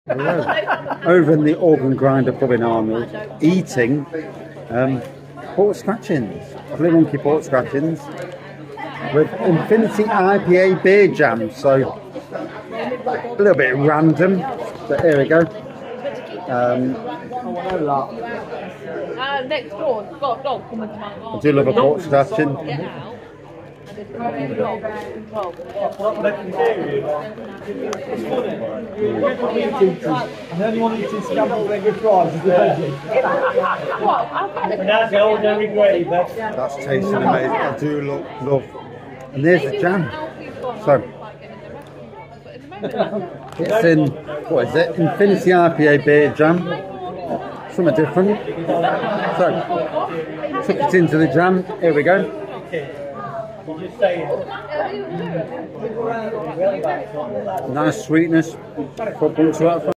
Hello. Over in the organ grinder pub in Arnold, eating pork scratchings, Blue Monkey pork scratchings with Infinity IPA beer jam. So a little bit random, but here we go. Next door, got a dog coming to my I do love a pork scratching. Get out. And the only one eating scrambled egg with fries is the veggie. That's the ordinary gravy. That's tasting amazing. I do love. And there's the jam. So it's in, what is it? Infinity IPA beer jam. Something different. So took it into the jam. Here we go. Nice sweetness. 4 points out of 5.